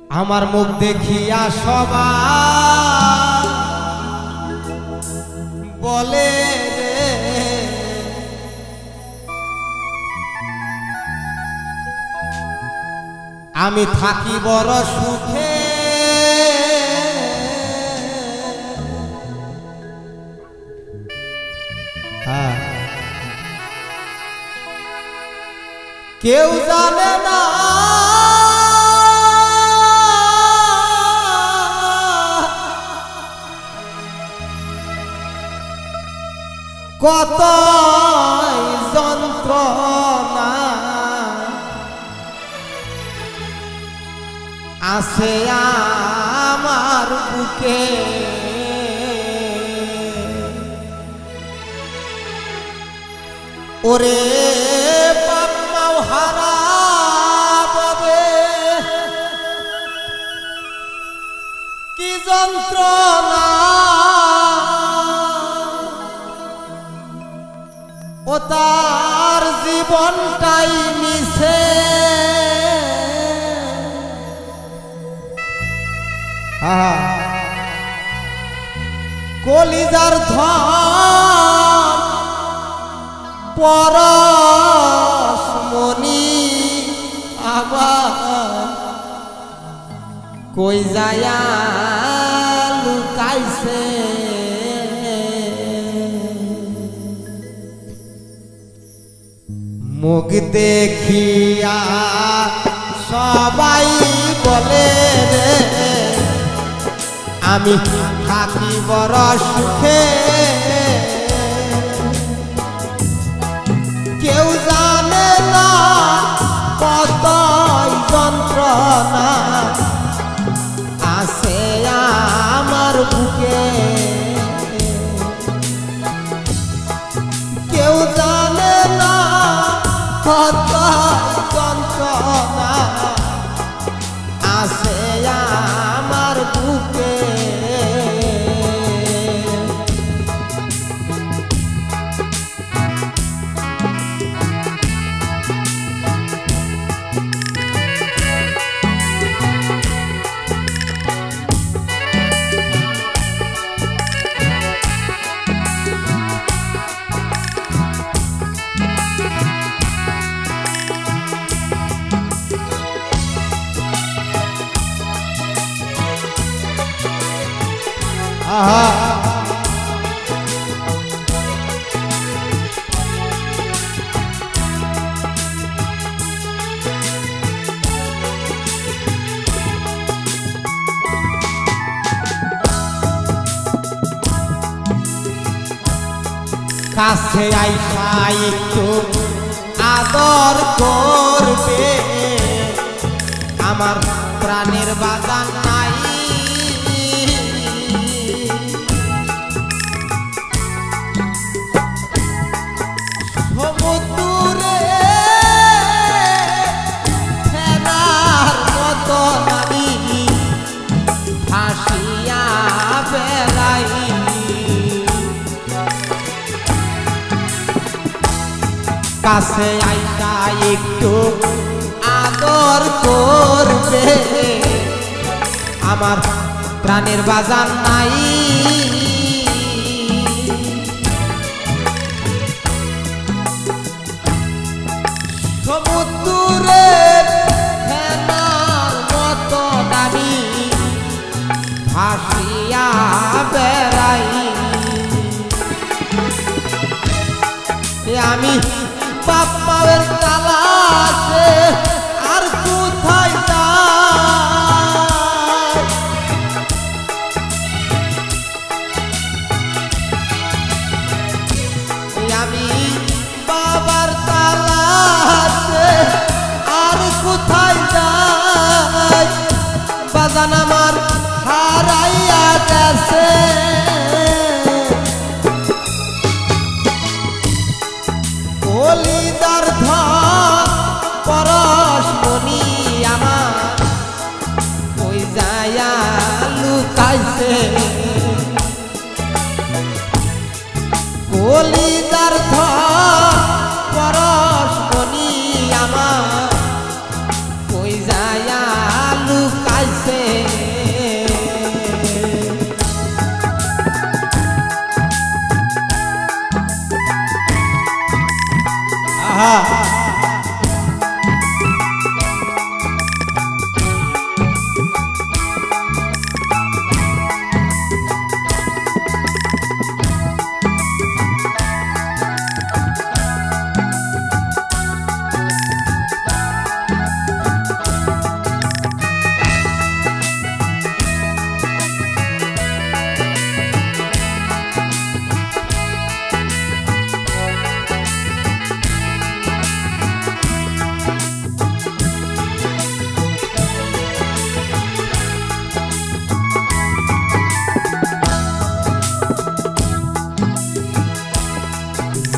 আমার মুখ দেখিয়া সবাই বলে রে আমি থাকি বড় সুখে কেউ জানে না কত যন্ত্রণা আছে আমার বুকে ওরে বাপ্পাও হারাবে কি যন্ত্রণা ও তার জীবনটাই মিছে কলিজার ধন পরশমণি আবার কই যায়া লুকাইছে মুখ দেখিয়া সবাই বলে রে আমি থাকি বড় সুখে কেউ জানে না কত যন্ত্রণা আছে আমার বুকে কেউ জানে না কত যন্ত্রণা আছে আমার বুকে কাছে আইসা একটু আদর করবে আমার প্রাণের বাজান নাই সমুদ্রে ফেরার মতো নামি ভাসিয়া বেড়াই কাছে আইসা একটু আদর করবে আমার প্রাণের বাজার নাই সমুদ্রের ফেনার মতো দামি ভাসিয়া বেড়াই আমি বাপ্পাওয়ের তালাশে আর কোথায় যাই আমি বাবার তালাশে আর কোথায় যাই বাজান আমার হারাইয়া গেছে কলিজার ধন পরশমণি আমার কই যায়া লুকাইছে কলিজার ধন পরশমণি আমার কই যায়া লুকাইছে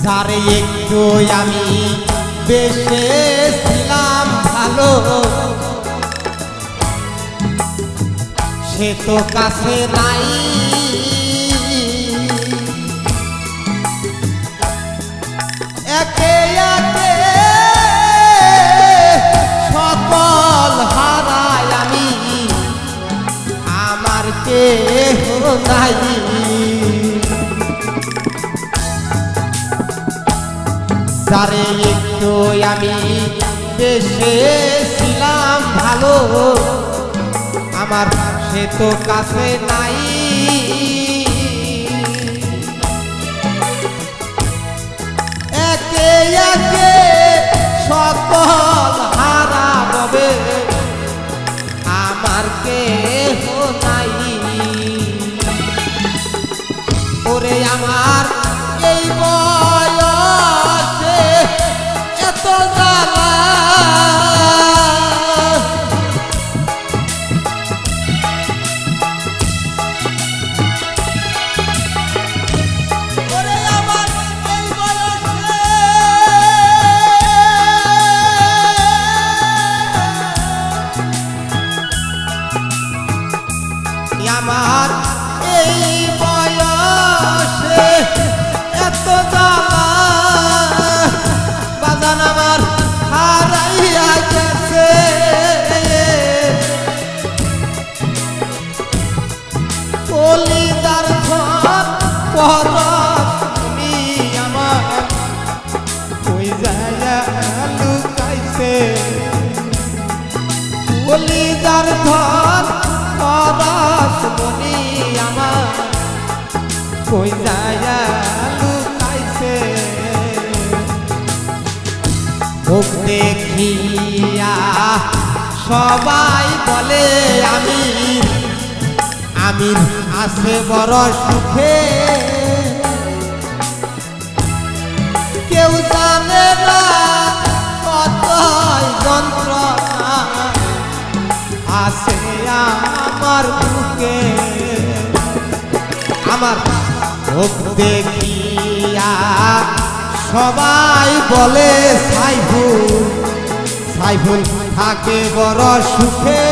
যারে একটু আমি বেসেছিলাম ভালো সে তো কাছে নাই একে একে সকল হারাই আমি আমার কেহ নাই যারে একটু আমি বেসেছিলাম ভালো আমার সে তো কাছে নাই একে একে সকল হারা হবে আমার কেহ নাই ওরে আমার এই বয়সে এত জ্বালা আমার এই বয়সে এত জ্বালা বাজান আমার হারাইয়া গেছে কলিজার ঘর পরশ তুমি আমার কই যায়া লুকাইছে কলিজার ঘর পরশ মনি আমার কই যায়া লুকাইছে মুখ দেখিয়া সবাই বলে আমির আছে বড় সুখে কেউ জানে না কত যন্ত্রণা আছে আমার বুকে আমার মুখ দেখিয়া সবাই বলে সাইফুল থাকে বড় সুখে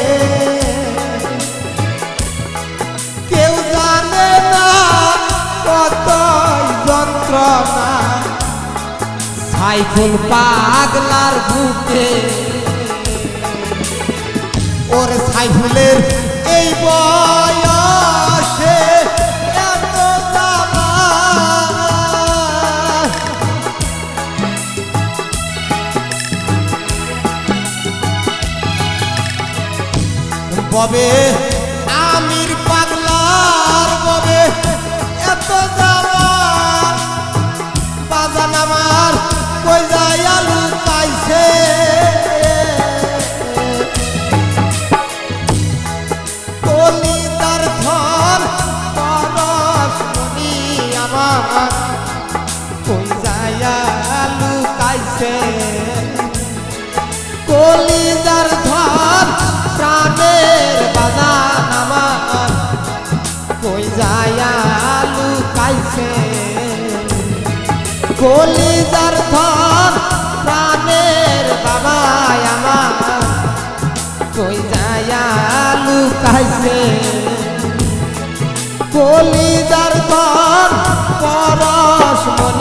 কেউ জানে না কত যন্ত্রণা সাইফুল পাগলার বুকে ওর সাইফুলের এই বয়সে এত জ্বালা ববে আমির পাগলার ববে এত জ্বালা বাজান আমার কই যাইয়া লুকাইছে কলিজার ঘর পরশ মনি আমার কই যাইয়া লুকাইছে কলিজার ঘর প্রাণের বাজান আমার কই যাইয়া লুকাইছে কলিজার ঘর প্রাণের বাবাই আমার কই যায়া লুকাইছে কলিজার ঘর পরশ মনি